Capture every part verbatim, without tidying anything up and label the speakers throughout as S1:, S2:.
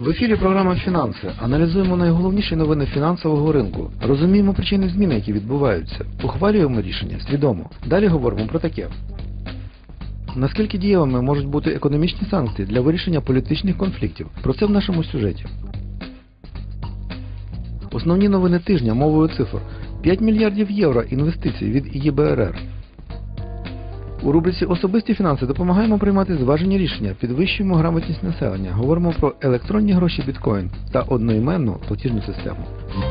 S1: В ефірі програма «Фінанси». Аналізуємо найголовніші новини фінансового ринку. Розуміємо причини змін, які відбуваються. Ухвалюємо рішення свідомо. Далі говоримо про таке. Наскільки дієвими можуть бути економічні санкції для вирішення політичних конфліктів? Про це в нашому сюжеті. Основні новини тижня мовою цифр. п'ять мільярдів євро інвестицій від ЄБРР. У рубриці «Особисті фінанси» допомагаємо приймати зважені рішення, підвищуємо грамотність населення, говоримо про електронні гроші біткоін та одноіменну платіжну систему.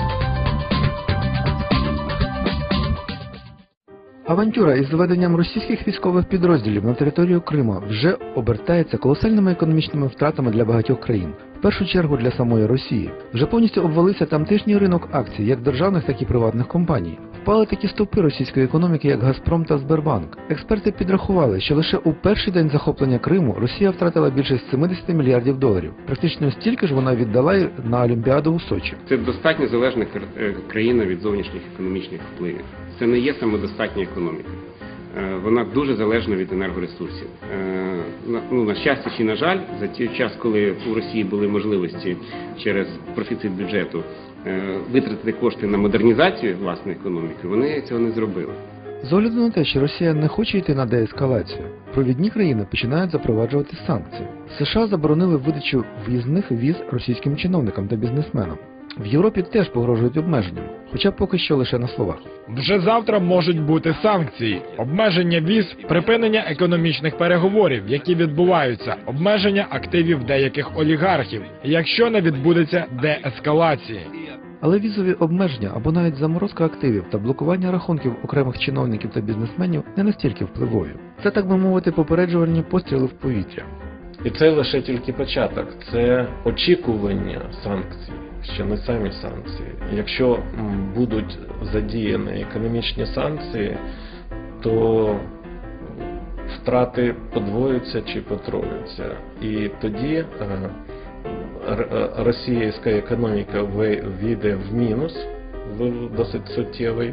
S1: Авантюра із заведенням російських військових підрозділів на територію Криму вже обертається колосальними економічними втратами для багатьох країн. В першу чергу для самої Росії. Вже повністю обвалився тамтешній ринок акцій, як державних, так і приватних компаній. Впали такі стовпи російської економіки, як Газпром та Сбербанк. Експерти підрахували, що лише у перший день захоплення Криму Росія втратила більше сімдесят мільярдів доларів. Практично стільки ж вона віддала на Олімпіаду у Сочі.
S2: Це достатньо залежна країна від зовнішніх економічних впливів. Це не є самодостатня економіка. Вона дуже залежна від енергоресурсів. Ну, на щастя чи на жаль, за той час, коли у Росії були можливості через профіцит бюджету витратити кошти на модернізацію власної економіки, вони цього не зробили.
S1: З огляду на те, що Росія не хоче йти на деескалацію, провідні країни починають запроваджувати санкції. США заборонили видачу в'їзних віз російським чиновникам та бізнесменам. В Європі теж погрожують обмеженням, хоча поки що лише на словах.
S3: Вже завтра можуть бути санкції, обмеження віз, припинення економічних переговорів, які відбуваються, обмеження активів деяких олігархів, якщо не відбудеться деескалації.
S1: Але візові обмеження або навіть заморозка активів та блокування рахунків окремих чиновників та бізнесменів не настільки впливові. Це, так би мовити, попереджувальні постріли в повітря.
S4: І це лише тільки початок, це очікування санкцій, ще не самі санкції. Якщо будуть задіяні економічні санкції, то втрати подвоюються чи потроюються. І тоді російська економіка вийде в мінус, досить суттєвий.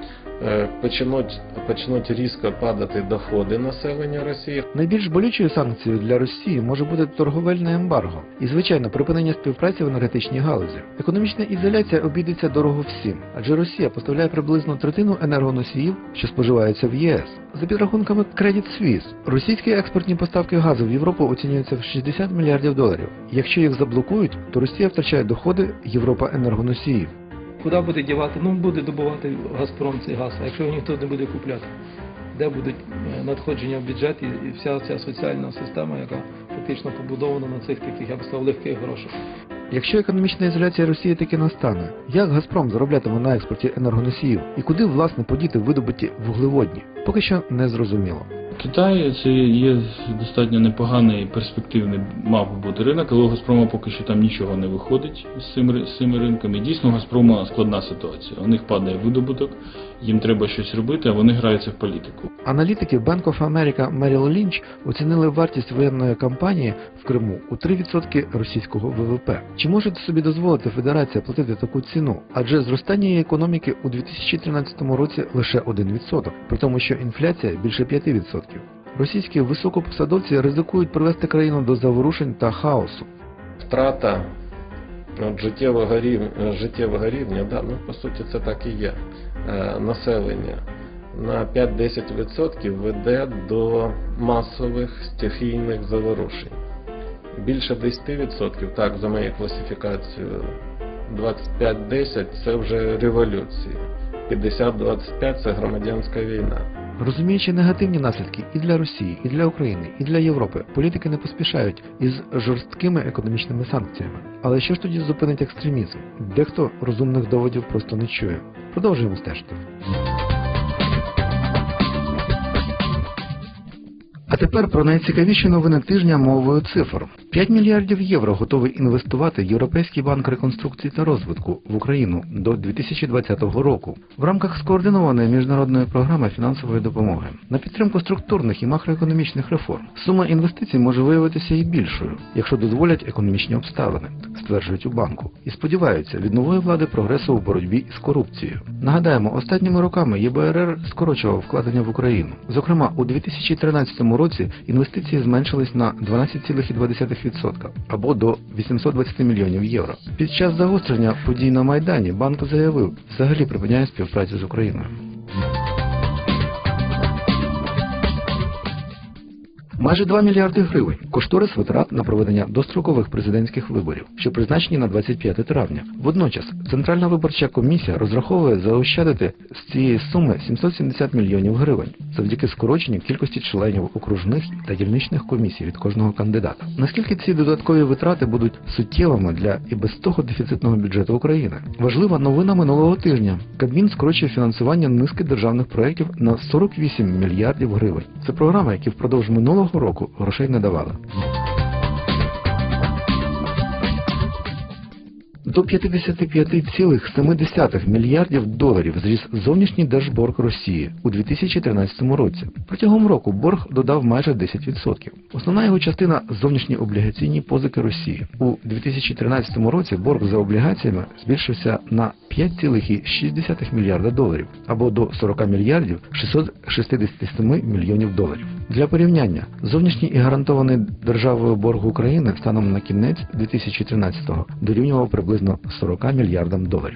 S4: Почнуть, почнуть різко падати доходи населення Росії.
S1: Найбільш болючою санкцією для Росії може бути торговельне ембарго і, звичайно, припинення співпраці в енергетичній галузі. Економічна ізоляція обійдеться дорого всім, адже Росія поставляє приблизно третину енергоносіїв, що споживаються в ЄС. За підрахунками Credit Suisse, російські експортні поставки газу в Європу оцінюються в шістдесят мільярдів доларів. Якщо їх заблокують, то Росія втрачає доходи Європа енергоносіїв.
S5: Куди буде дівати? Ну, буде добувати Газпром цей газ, а якщо його ніхто не буде купляти? Де будуть надходження в бюджет і вся ця соціальна система, яка фактично побудована на цих таких, я б сказав, легких грошах?
S1: Якщо економічна ізоляція Росії таки настане, як Газпром зароблятиме на експорті енергоносіїв і куди, власне, подіти видобуті вуглеводні? Поки що не зрозуміло.
S6: Китай – це є достатньо непоганий перспективний мав би бути ринок, але у Газпрома поки що там нічого не виходить з цими, з цими ринками. Дійсно, у Газпрома складна ситуація. У них падає видобуток, їм треба щось робити, а вони граються в політику.
S1: Аналітики Bank of America Merrill Lynch оцінили вартість воєнної кампанії в Криму у три відсотки російського ВВП. Чи може собі дозволити Федерація платити таку ціну? Адже зростання її економіки у дві тисячі тринадцятому році лише один відсоток, при тому, що інфляція більше п'яти відсотків. Російські високопосадовці ризикують привести країну до заворушень та хаосу.
S4: Втрата життєвого рівня, життєвого рівня да, ну, по суті це так і є, населення на п'ять-десять відсотків веде до масових стихійних заворушень. Більше десять відсотків, так, за моєю класифікацією, двадцять п'ять десять це вже революції, п'ятдесят двадцять п'ять це громадянська війна.
S1: Розуміючи негативні наслідки і для Росії, і для України, і для Європи, політики не поспішають із жорсткими економічними санкціями. Але що ж тоді зупинить екстремізм? Дехто розумних доводів просто не чує. Продовжуємо стежити. А тепер про найцікавіші новини тижня мовою цифр. п'ять мільярдів євро готовий інвестувати Європейський банк реконструкції та розвитку в Україну до дві тисячі двадцятого року в рамках скоординованої міжнародної програми фінансової допомоги на підтримку структурних і макроекономічних реформ. Сума інвестицій може виявитися і більшою, якщо дозволять економічні обставини, стверджують у банку. І сподіваються від нової влади прогресу у боротьбі з корупцією. Нагадаємо, останніми роками ЄБРР скорочував вкладення в Україну. Зокрема, у дві тисячі тринадцятому році інвестиції зменшились на дванадцять цілих дві десятих відсотка або до вісімсот двадцять мільйонів євро. Під час загострення подій на Майдані банк заявив, взагалі припиняє співпрацю з Україною. Майже два мільярди гривень – кошторис витрат на проведення дострокових президентських виборів, що призначені на двадцять п'яте травня. Водночас, Центральна виборча комісія розраховує заощадити з цієї суми сімсот сімдесят мільйонів гривень завдяки скороченню кількості членів окружних та дільничних комісій від кожного кандидата. Наскільки ці додаткові витрати будуть суттєвими для і без того дефіцитного бюджету України? Важлива новина минулого тижня. Кабмін скорочує фінансування низки державних проєктів на сорок вісім мільярдів гривень. Це програми, які впродовж минулого року грошей не давали. До п'ятдесят п'ять цілих сім десятих мільярдів доларів зріс зовнішній держборг Росії у дві тисячі тринадцятому році. Протягом року борг додав майже десять відсотків. Основна його частина – зовнішні облігаційні позики Росії. У дві тисячі тринадцятому році борг за облігаціями збільшився на п'ять цілих шість десятих мільярда доларів, або до сорок мільярдів шістсот шістдесят сім мільйонів доларів. Для порівняння, зовнішній і гарантований державою борг України станом на кінець дві тисячі тринадцятого дорівнював приблизно сорок мільярдам доларів.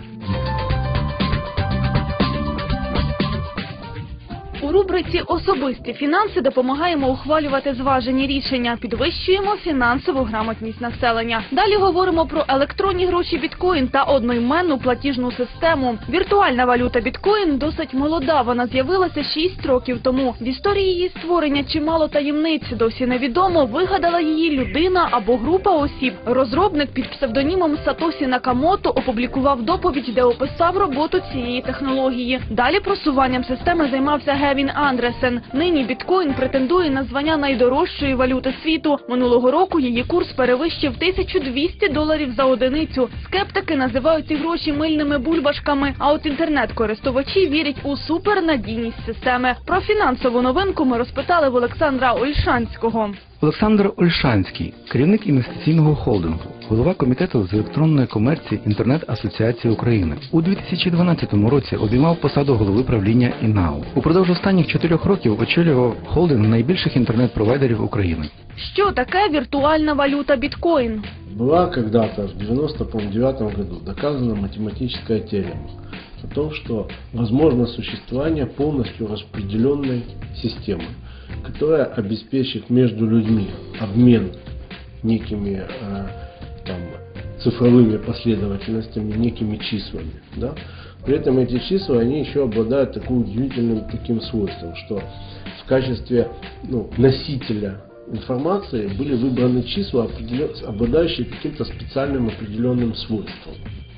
S7: У рубриці «Особисті фінанси» допомагаємо ухвалювати зважені рішення, підвищуємо фінансову грамотність населення. Далі говоримо про електронні гроші біткоін та одноіменну платіжну систему. Віртуальна валюта біткоін досить молода, вона з'явилася шість років тому. В історії її створення чимало таємниць, досі невідомо, вигадала її людина або група осіб. Розробник під псевдонімом Сатосі Накамото опублікував доповідь, де описав роботу цієї технології. Далі просуванням системи займався Гевін Андресен. Нині біткоін претендує на звання найдорожчої валюти світу. Минулого року її курс перевищив тисячу двісті доларів за одиницю. Скептики називають ці гроші мильними бульбашками, а от інтернет-користувачі вірять у супернадійність системи. Про фінансову новинку ми розпитали в Олександра Ольшанського.
S1: Олександр Ольшанський – керівник інвестиційного холдингу, голова комітету з електронної комерції Інтернет-асоціації України. У дві тисячі дванадцятому році обіймав посаду голови правління ІНАУ. Упродовж останніх чотирьох років очолював холдинг найбільших інтернет-провайдерів України.
S7: Що таке віртуальна валюта біткоін?
S8: Была когда-то в девяносто девятом году доказана математическая теорема о том, что возможно существование полностью распределенной системы, которая обеспечит между людьми обмен некими э, там, цифровыми последовательностями, некими числами. Да? При этом эти числа, они еще обладают таким удивительным таким свойством, что в качестве ну, носителя информации были выбраны числа, обладающие каким-то специальным определенным свойством.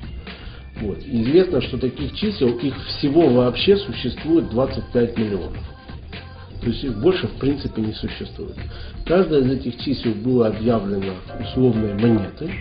S8: Вот. И известно, что таких чисел, их всего вообще существует двадцать пять миллионов. То есть их больше в принципе не существует. Каждое из этих чисел было объявлено условной монетой.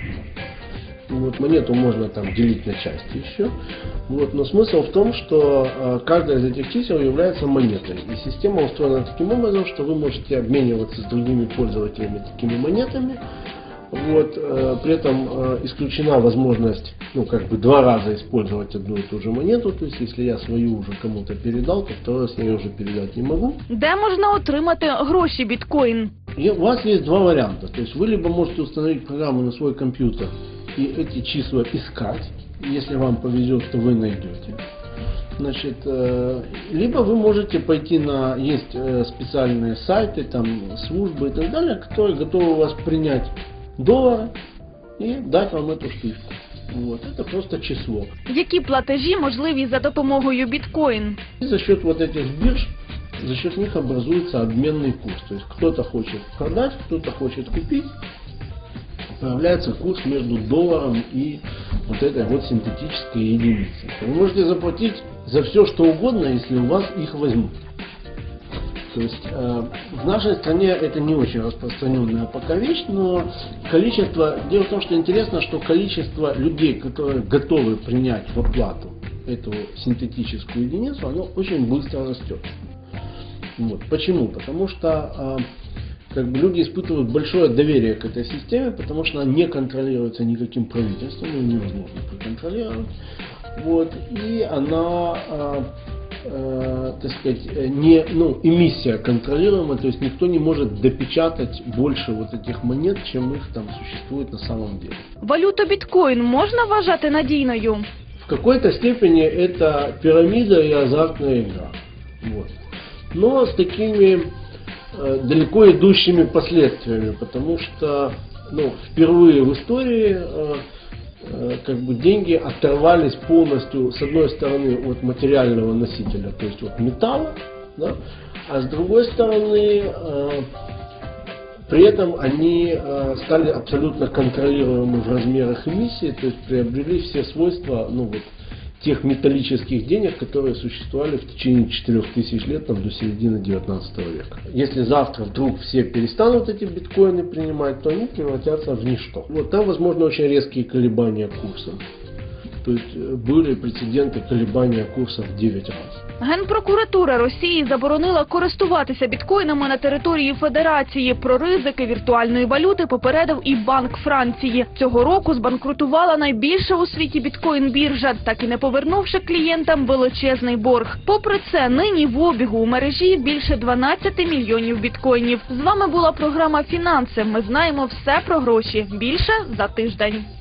S8: Вот, монету можно там делить на части еще. Вот, но смысл в том, что э, каждая из этих чисел является монетой. И система устроена таким образом, что вы можете обмениваться с другими пользователями такими монетами. Вот, э, при этом э, исключена возможность ну, как бы два раза использовать одну и ту же монету. То есть, если я свою уже кому-то передал, то второй раз я ее уже передать не могу.
S7: Де можна отримати гроші біткоін?
S8: И у вас есть два варианта. То есть, вы либо можете установить программу на свой компьютер и эти числа искать. Если вам повезет, то вы найдете. Значит, э, либо вы можете пойти на... Есть э, специальные сайты, там, службы и так далее, которые готовы вас принять доллары и дать вам эту штучку. Вот, это просто число.
S7: Які платежі можливі за допомогою біткоін?
S8: И за счет вот этих бирж, за счет них образуется обменный курс. То есть кто-то хочет продать, кто-то хочет купить. Появляется курс между долларом и вот этой вот синтетической единицей. Вы можете заплатить за все, что угодно, если у вас их возьмут. То есть э, в нашей стране это не очень распространенная пока вещь, но количество... Дело в том, что интересно, что количество людей, которые готовы принять в оплату эту синтетическую единицу, оно очень быстро растет. Вот. Почему? Потому что э, как бы люди испытывают большое доверие к этой системе, потому что она не контролируется никаким правительством, ее невозможно проконтролировать. Вот. И она э, э, так сказать, не, ну, эмиссия контролируемая, то есть никто не может допечатать больше вот этих монет, чем их там существует на самом деле.
S7: Валюту біткоін можна вважати надійною?
S8: В какой-то степени это пирамида и азартная игра. Вот. Но с такими э, далеко идущими последствиями, потому что ну, впервые в истории э, э, как бы деньги оторвались полностью, с одной стороны, от материального носителя, то есть от металла, да, а с другой стороны, э, при этом они э, стали абсолютно контролируемы в размерах эмиссии, то есть приобрели все свойства, ну, вот, тех металлических денег, которые существовали в течение четырех тысяч лет там, до середины девятнадцатого века. Если завтра вдруг все перестанут эти биткоины принимать, то они превратятся в ничто. Вот там, возможно, очень резкие колебания курса. То есть были прецеденты колебания курса в девять раз.
S7: Генпрокуратура Росії заборонила користуватися біткоїнами на території Федерації. Про ризики віртуальної валюти попередив і Банк Франції. Цього року збанкрутувала найбільша у світі біткоін-біржа, так і не повернувши клієнтам величезний борг. Попри це, нині в обігу у мережі більше дванадцяти мільйонів біткоїнів. З вами була програма «Фінанси». Ми знаємо все про гроші. Більше за тиждень.